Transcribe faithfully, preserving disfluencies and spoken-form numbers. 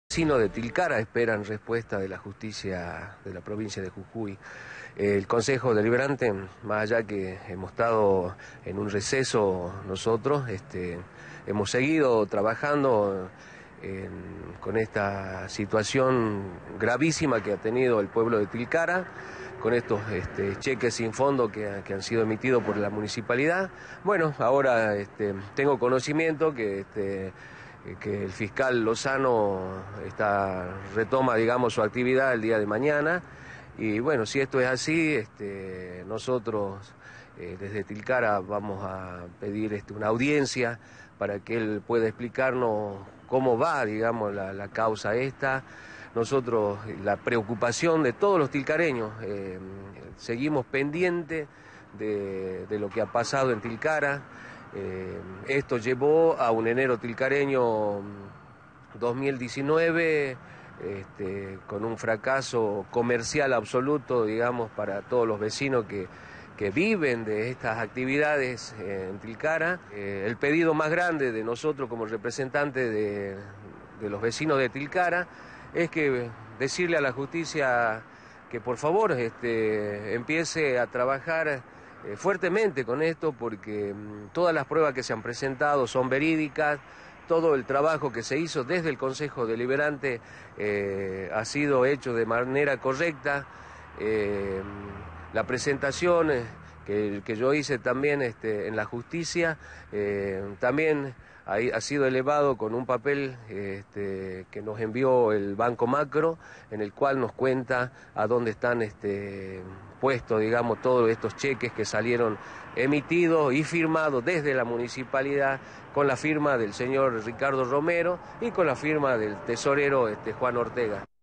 Vecinos de Tilcara esperan respuesta de la justicia de la provincia de Jujuy. El Consejo Deliberante, más allá que hemos estado en un receso nosotros, este, hemos seguido trabajando en, con esta situación gravísima que ha tenido el pueblo de Tilcara, con estos este, cheques sin fondo que, que han sido emitidos por la municipalidad. Bueno, ahora este, tengo conocimiento que... Este, que el fiscal Lozano está, retoma, digamos, su actividad el día de mañana. Y bueno, si esto es así, este, nosotros eh, desde Tilcara vamos a pedir este, una audiencia para que él pueda explicarnos cómo va, digamos, la, la causa esta. Nosotros, la preocupación de todos los tilcareños, eh, seguimos pendientes de, de lo que ha pasado en Tilcara. Eh, esto llevó a un enero tilcareño dos mil diecinueve este, con un fracaso comercial absoluto, digamos, para todos los vecinos que, que viven de estas actividades en Tilcara. Eh, el pedido más grande de nosotros como representantes de, de los vecinos de Tilcara es que decirle a la justicia que por favor este, empiece a trabajar Eh, fuertemente con esto, porque mmm, todas las pruebas que se han presentado son verídicas, todo el trabajo que se hizo desde el Consejo Deliberante eh, ha sido hecho de manera correcta. Eh, la presentación eh, que, que yo hice también este, en la justicia eh, también ha, ha sido elevado con un papel este, que nos envió el Banco Macro, en el cual nos cuenta a dónde están este, puestos, digamos, todos estos cheques que salieron emitidos y firmados desde la municipalidad con la firma del señor Ricardo Romero y con la firma del tesorero este, Juan Ortega.